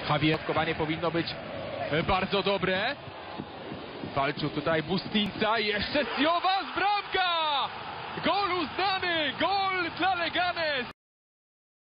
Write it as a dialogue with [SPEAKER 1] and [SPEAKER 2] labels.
[SPEAKER 1] Javier, powinno być bardzo dobre. Walczył tutaj Bustinca i jeszcze Siovas, bramka! Gol uznany! Gol dla Leganes!